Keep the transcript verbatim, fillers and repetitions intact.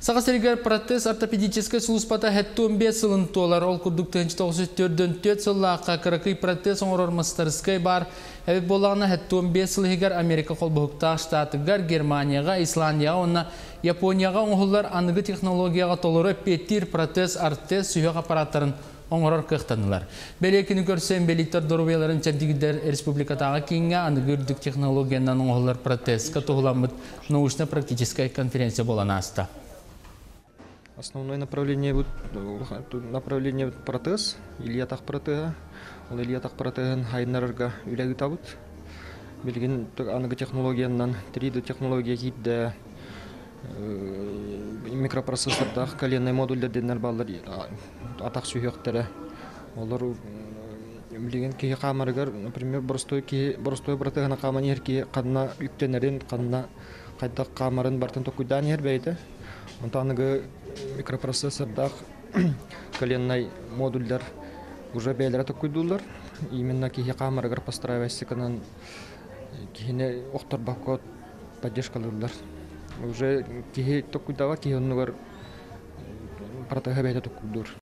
Сағасыргер протез ортопедический сұлыспата хәттуын бес сылын толар. Ол күрдік түйінші тоғыз төрден төт сыллаққа қырықый протез оңырор мастарыскай бар. Әбет болағына хәттуын бес сылығығар Америка қолбұқтақ штатығар Германияға, Исландияға, онна Японияға оңғылар анығы технологияға толыры петтир протез ортез сүйек аппараттарын оңырор қықтанылар. Бәлекіні көрсен бәліктер дұрубияларын чәндігідер республикатаға кейінге анығырдік технологиянан оңғылар протез катуғыламыд научно-практическая конференция болан аста. Основное направление будет направление протез, ильятах протеза. Ол ильятах протезен хайнарга үләгі табыт. Белген анығы технологиянан три дэ технология кейді микропроцессордақ коленный модульдерден балдар атақ сүйектері. Олар білген кейі қамарығар, например, бұрыстой протезына қаман ер кейі қадына үктенерін, қадына қайдақ қамарын бартын тоқудан ер бәйді. Онтанығы микропроцессордақ коленный модульдер уже бәйлері тоқуйдулар. Именно кейі қамарығар построивайсы канан кейіне оқтар баққот поддержкалылар. Уже кейі тоқуйдава кейі онығар протеға бәйлі тоқуйдур.